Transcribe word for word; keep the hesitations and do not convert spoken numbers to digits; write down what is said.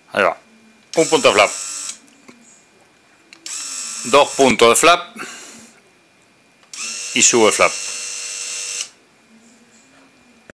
Ahí va. Un punto de flap. Dos puntos de flap. Y sube flap.